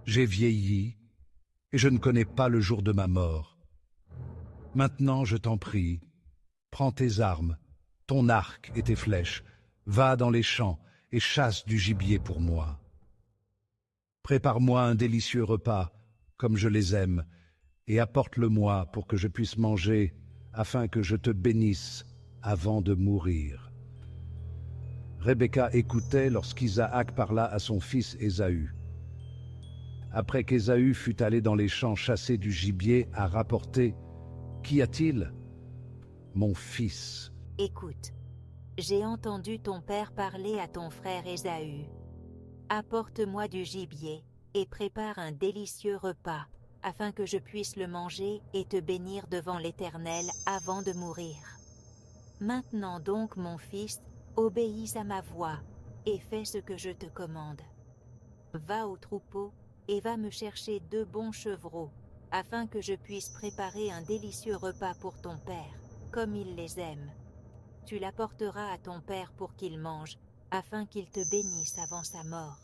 j'ai vieilli, et je ne connais pas le jour de ma mort. Maintenant, je t'en prie, prends tes armes, ton arc et tes flèches, va dans les champs et chasse du gibier pour moi. Prépare-moi un délicieux repas, comme je les aime, et apporte-le-moi pour que je puisse manger, afin que je te bénisse avant de mourir. Rebecca écoutait lorsqu'Isaac parla à son fils Ésaü. Après qu'Ésaü fut allé dans les champs chasser du gibier, a rapporté « Qu'y a-t-il » ? « Mon fils. » Écoute, j'ai entendu ton père parler à ton frère Ésaü. Apporte-moi du gibier et prépare un délicieux repas, afin que je puisse le manger et te bénir devant l'Éternel avant de mourir. Maintenant donc, mon fils, obéis à ma voix et fais ce que je te commande. Va au troupeau et va me chercher 2 bons chevreaux, afin que je puisse préparer un délicieux repas pour ton père, comme il les aime. Tu l'apporteras à ton père pour qu'il mange, afin qu'il te bénisse avant sa mort.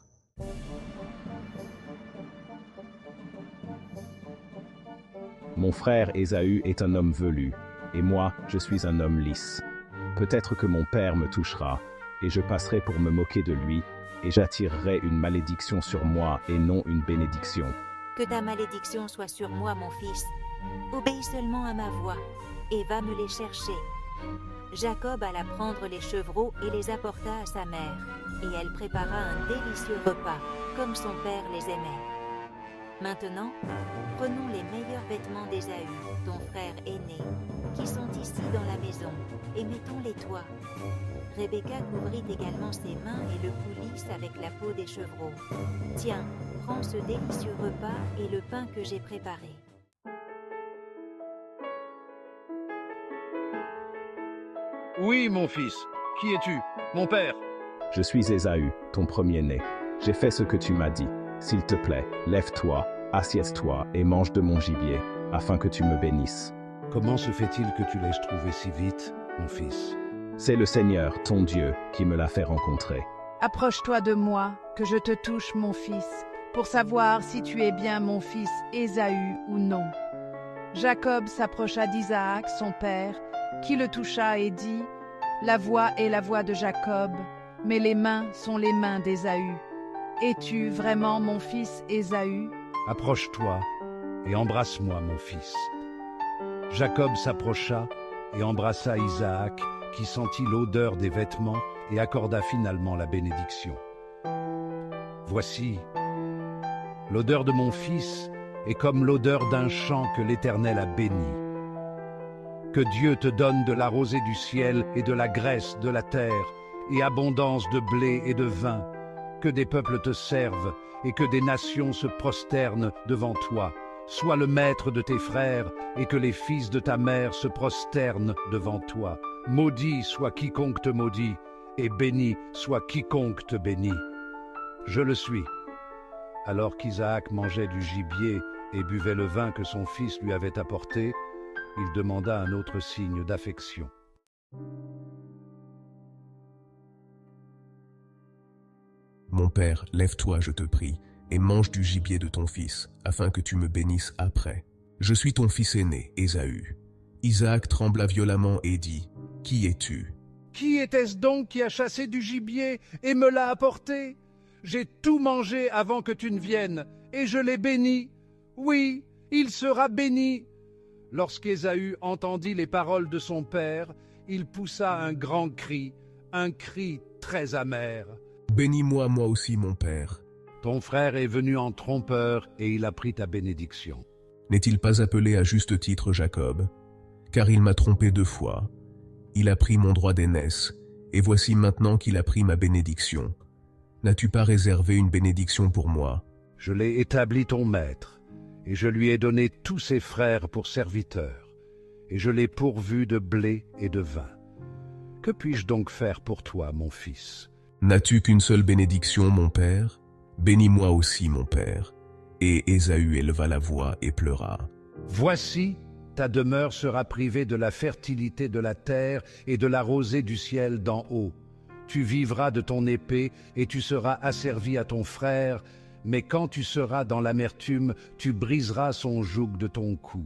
Mon frère Ésaü est un homme velu, et moi, je suis un homme lisse. Peut-être que mon père me touchera, et je passerai pour me moquer de lui, et j'attirerai une malédiction sur moi et non une bénédiction. Que ta malédiction soit sur moi, mon fils. Obéis seulement à ma voix, et va me les chercher. Jacob alla prendre les chevreaux et les apporta à sa mère, et elle prépara un délicieux repas, comme son père les aimait. Maintenant, prenons les meilleurs vêtements d'Ésaü, ton frère aîné, qui sont ici dans la maison, et mettons-les toi. Rebecca couvrit également ses mains et le coulisse avec la peau des chevreaux. Tiens, prends ce délicieux repas et le pain que j'ai préparé. Oui, mon fils. Qui es-tu? Mon père. Je suis Ésaü, ton premier-né. J'ai fait ce que tu m'as dit. S'il te plaît, lève-toi, assieds-toi et mange de mon gibier, afin que tu me bénisses. Comment se fait-il que tu l'aies trouvé si vite, mon fils? C'est le Seigneur, ton Dieu, qui me l'a fait rencontrer. Approche-toi de moi, que je te touche, mon fils, pour savoir si tu es bien mon fils Ésaü ou non. Jacob s'approcha d'Isaac, son père, qui le toucha et dit, « La voix est la voix de Jacob, mais les mains sont les mains d'Ésaü. Es-tu vraiment mon fils Ésaü ?» Approche-toi et embrasse-moi, mon fils. Jacob s'approcha et embrassa Isaac, qui sentit l'odeur des vêtements et accorda finalement la bénédiction. Voici, l'odeur de mon fils est comme l'odeur d'un champ que l'Éternel a béni. Que Dieu te donne de la rosée du ciel et de la graisse de la terre, et abondance de blé et de vin, que des peuples te servent et que des nations se prosternent devant toi. Sois le maître de tes frères et que les fils de ta mère se prosternent devant toi. Maudit soit quiconque te maudit et béni soit quiconque te bénit. Je le suis. Alors qu'Isaac mangeait du gibier et buvait le vin que son fils lui avait apporté, il demanda un autre signe d'affection. Mon père, lève-toi, je te prie, et mange du gibier de ton fils, afin que tu me bénisses après. Je suis ton fils aîné, Ésaü. Isaac trembla violemment et dit, « Qui es-tu » ? Qui était-ce donc qui a chassé du gibier et me l'a apporté? J'ai tout mangé avant que tu ne viennes, et je l'ai béni. Oui, il sera béni. Lorsqu'Ésaü entendit les paroles de son père, il poussa un grand cri, un cri très amer. Bénis-moi, moi aussi, mon père. Ton frère est venu en trompeur et il a pris ta bénédiction. N'est-il pas appelé à juste titre Jacob? Car il m'a trompé 2 fois. Il a pris mon droit d'aînesse, et voici maintenant qu'il a pris ma bénédiction. N'as-tu pas réservé une bénédiction pour moi? Je l'ai établi ton maître, et je lui ai donné tous ses frères pour serviteurs, et je l'ai pourvu de blé et de vin. Que puis-je donc faire pour toi, mon fils? N'as-tu qu'une seule bénédiction, mon père? Bénis-moi aussi, mon père. Et Ésaü éleva la voix et pleura. Voici, ta demeure sera privée de la fertilité de la terre et de la rosée du ciel d'en haut. Tu vivras de ton épée et tu seras asservi à ton frère, mais quand tu seras dans l'amertume, tu briseras son joug de ton cou.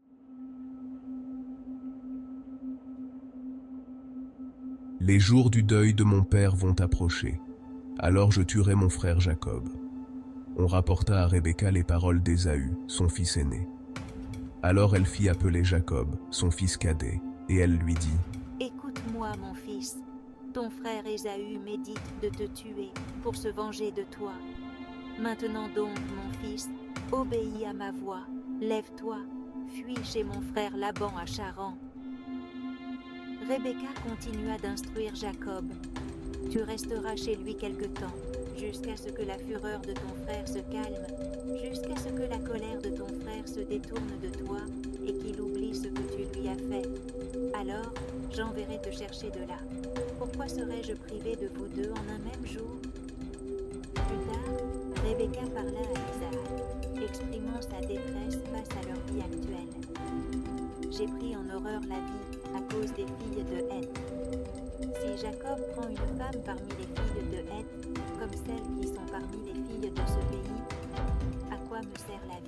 Les jours du deuil de mon père vont approcher. Alors je tuerai mon frère Jacob. On rapporta à Rebecca les paroles d'Ésaü, son fils aîné. Alors elle fit appeler Jacob, son fils cadet, et elle lui dit : « Écoute-moi, mon fils. Ton frère Ésaü médite de te tuer pour se venger de toi. Maintenant donc, mon fils, obéis à ma voix. Lève-toi, fuis chez mon frère Laban à Charan. » Rebecca continua d'instruire Jacob. « Tu resteras chez lui quelque temps, jusqu'à ce que la fureur de ton frère se calme, jusqu'à ce que la colère de ton frère se détourne de toi et qu'il oublie ce que tu lui as fait. Alors, j'enverrai te chercher de là. Pourquoi serais-je privée de vous deux en un même jour ?» Plus tard, Rebecca parla à Isaac, exprimant sa détresse face à leur vie actuelle. « J'ai pris en horreur la vie à cause des filles de Heth. Si Jacob prend une femme parmi les filles de Heth, comme celles qui sont parmi les filles de ce pays, à quoi me sert la vie ?